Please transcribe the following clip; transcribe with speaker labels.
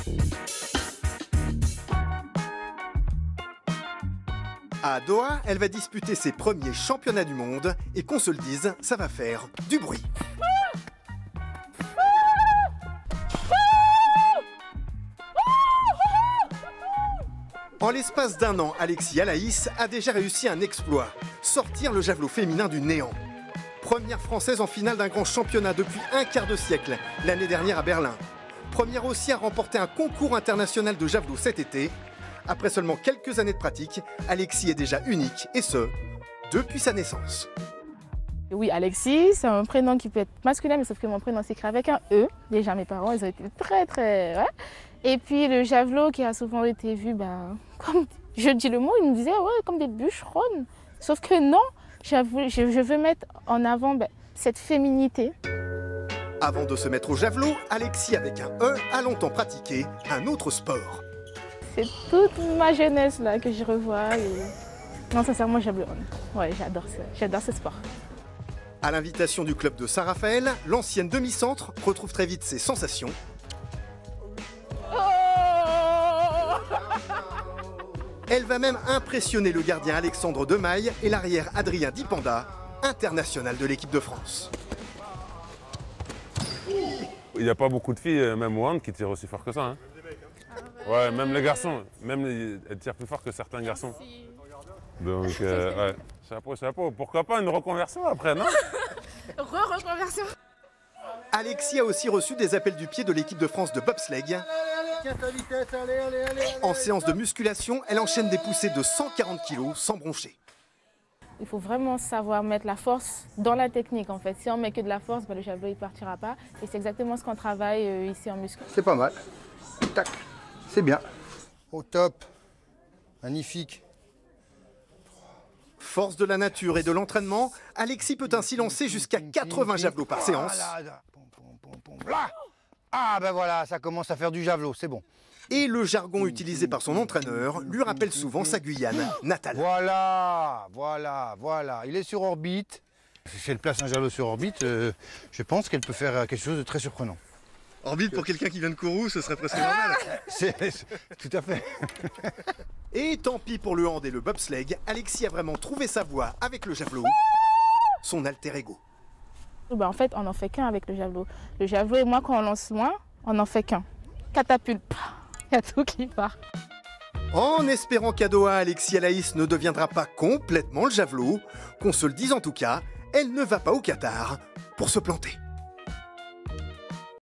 Speaker 1: À Doha, elle va disputer ses premiers championnats du monde et qu'on se le dise, ça va faire du bruit. En l'espace d'un an, Alexis Alaïs a déjà réussi un exploit, sortir le javelot féminin du néant. Première française en finale d'un grand championnat depuis un quart de siècle, l'année dernière à Berlin. Première aussi à remporter un concours international de javelot cet été. Après seulement quelques années de pratique, Alexis est déjà unique, et ce, depuis sa naissance.
Speaker 2: Oui, Alexis, c'est un prénom qui peut être masculin, mais sauf que mon prénom s'écrit avec un E. Déjà, mes parents, ils ont été très... Ouais. Et puis le javelot qui a souvent été vu, comme je dis le mot, ils me disaient, ouais, comme des bûcherons. Sauf que non, je veux mettre en avant cette féminité.
Speaker 1: Avant de se mettre au javelot, Alexis, avec un E, a longtemps pratiqué un autre sport.
Speaker 2: C'est toute ma jeunesse là que je revois. Et... Non, sincèrement, javelot. Ouais, j'adore ce sport.
Speaker 1: À l'invitation du club de Saint-Raphaël, l'ancienne demi-centre retrouve très vite ses sensations. Elle va même impressionner le gardien Alexandre Demaille et l'arrière Adrien Dipanda, international de l'équipe de France.
Speaker 3: Il n'y a pas beaucoup de filles, même au hand, qui tirent aussi fort que ça. Hein. Ouais, même les garçons, elles tirent plus fort que certains garçons. Donc, ouais, chapeau. Pourquoi pas une reconversion après, non?
Speaker 2: Reconversion.
Speaker 1: Alexis a aussi reçu des appels du pied de l'équipe de France de bobsleigh. En séance de musculation, elle enchaîne des poussées de 140 kg sans broncher.
Speaker 2: Il faut vraiment savoir mettre la force dans la technique en fait. Si on met que de la force, le javelot il partira pas. Et c'est exactement ce qu'on travaille ici en muscu.
Speaker 4: C'est pas mal. Tac, c'est bien. Au top. Magnifique.
Speaker 1: Force de la nature et de l'entraînement, Alexis peut ainsi lancer jusqu'à 80 javelots par séance.
Speaker 4: Là. Ah ben voilà, ça commence à faire du javelot, c'est bon.
Speaker 1: Et le jargon utilisé par son entraîneur lui rappelle souvent sa Guyane natale.
Speaker 4: Voilà. Il est sur orbite. Si elle place un javelot sur orbite, je pense qu'elle peut faire quelque chose de très surprenant.
Speaker 1: Orbite pour quelqu'un qui vient de Kourou, ce serait presque normal.
Speaker 4: Tout à fait.
Speaker 1: Et tant pis pour le hand et le bobsleigh, Alexis a vraiment trouvé sa voie avec le javelot, son alter ego.
Speaker 2: En fait, on n'en fait qu'un avec le javelot. Le javelot et moi, quand on lance loin, on n'en fait qu'un. Catapulte, il y a tout qui part.
Speaker 1: En espérant qu'à Doha, Alexis Alaïs ne deviendra pas complètement le javelot, qu'on se le dise en tout cas, elle ne va pas au Qatar pour se planter.